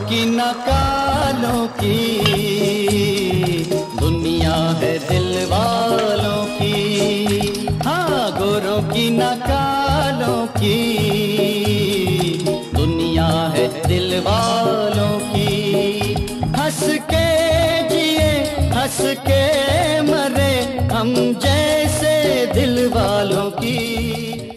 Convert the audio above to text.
की न कालों की, दुनिया है दिल वालों की। हाँ, गोरों की न कालों की, दुनिया है दिल वालों की। हंस के जिए हंस के मरे हम जैसे दिल वालों की।